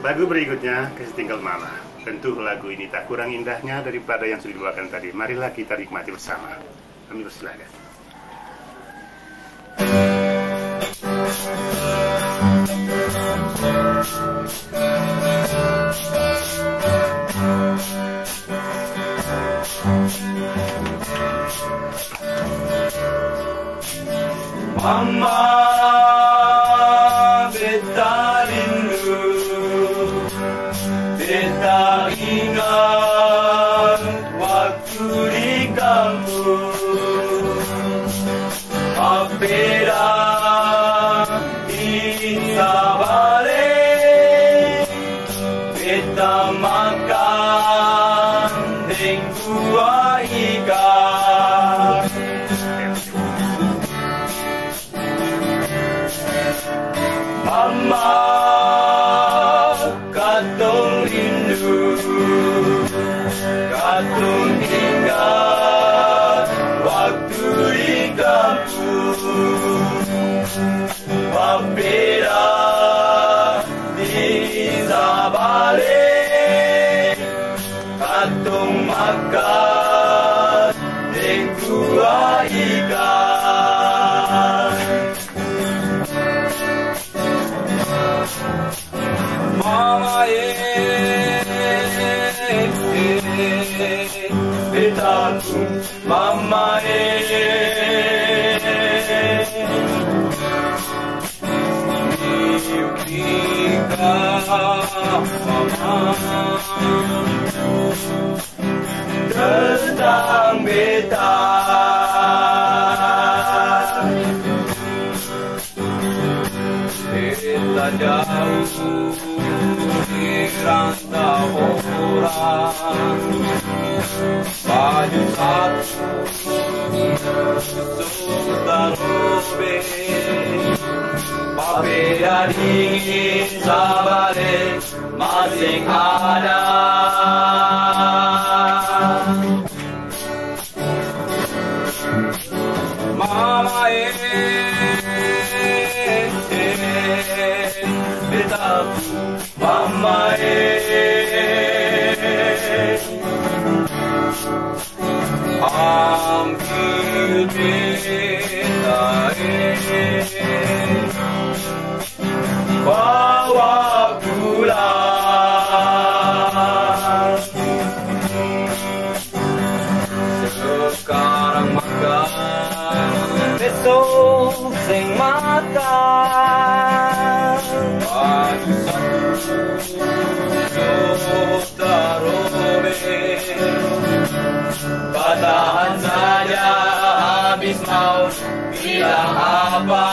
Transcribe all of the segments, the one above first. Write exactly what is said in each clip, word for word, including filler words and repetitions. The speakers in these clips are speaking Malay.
Lagu berikutnya, Kasih Tinggal Mama. Tentu lagu ini tak kurang indahnya daripada yang sudah dibawakan tadi. Marilah kita nikmati bersama. Kami persilakan. Mama, beta rindu, beta ingat waktu di kampung. Apabila bisa balik, beta makan dengan dua ikan. Mama, katong rindu, katong ingat waktu di kampung. Apabila bisa balik, katong makan dengan dua ikan. Mama eh, beta pun mama eh, miukika mama tentang beta. Beta jauh di rantau orang, baju satu sudah robek, papeda dingin sabalik masih ada. Mama eh, beta mama eh, ambil beta eh, bawa pulang. Sekarang makan, besok sing makan. Baju satu sudah robek, batahan saja habis mau bilang apa.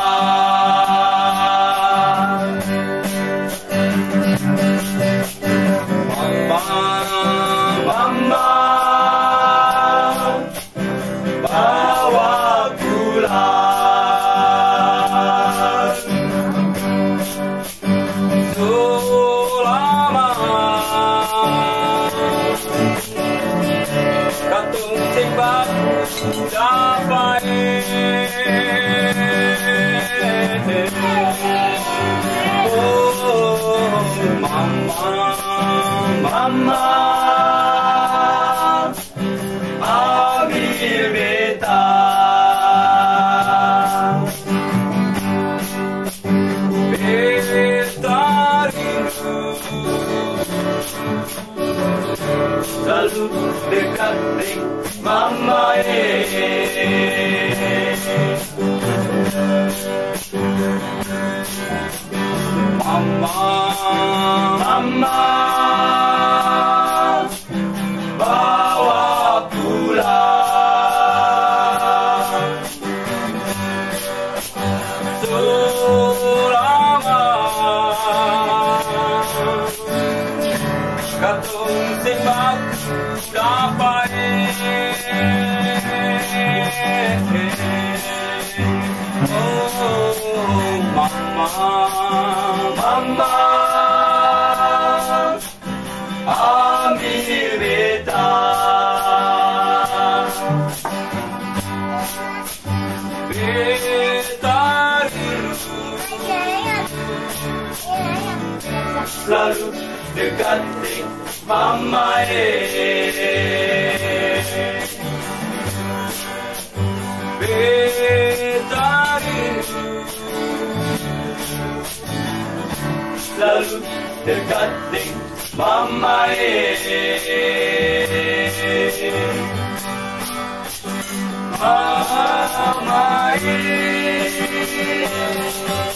Mama, mama, bawa pulang. Selama katong sembah dapat oh mama, mama ambil beta. Beta rindu selalu dekat dengan mama eh. Mama, mama bawa pulang. Selama katong sembah dapat oh mama, mama ambil beta. Beta rindu selalu dekati mama eh. Beta rindu selalu dekati mama eh. Mama eh.